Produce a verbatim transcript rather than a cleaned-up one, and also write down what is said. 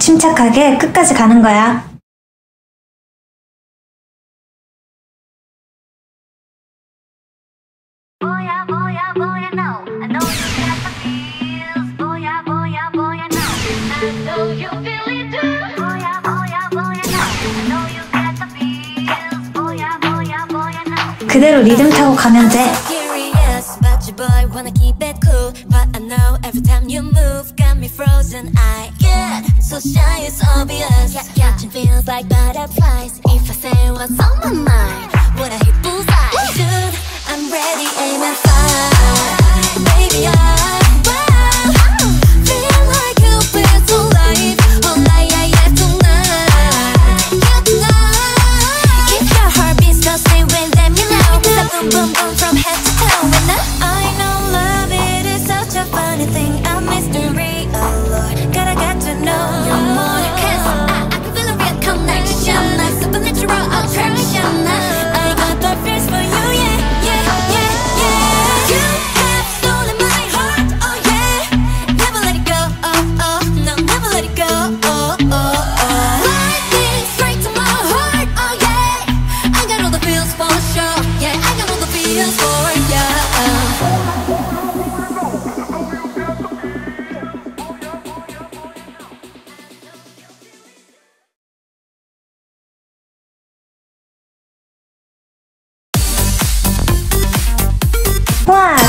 침착하게 끝까지 가는 거야. 그대로 리듬 타고 가면 돼. Boy, wanna keep it cool, but I know every time you move, got me frozen. I get so shy, it's obvious. Catching feels like butterflies. If I say what's on my mind, would I hit bullseye? Dude, I'm ready, aim and fire. Baby, I wow, feel like a bit to life. All night, yeah, yeah, tonight, yeah, tonight. If your heart beats, just stay with them, you know. 'Cause I boom, boom, boom from head to toe, and I funny thing, a mystery, oh Lord, gotta get to know you more. 'Cause I, I can feel a real connection, like supernatural attraction. I got the feels for you, yeah, yeah, yeah, yeah. You have stolen my heart, oh yeah. Never let it go, oh, oh, no, never let it go, oh, oh, oh. Lightning straight to my heart, oh yeah. I got all the feels for sure, yeah, I got all the feels for you. 와,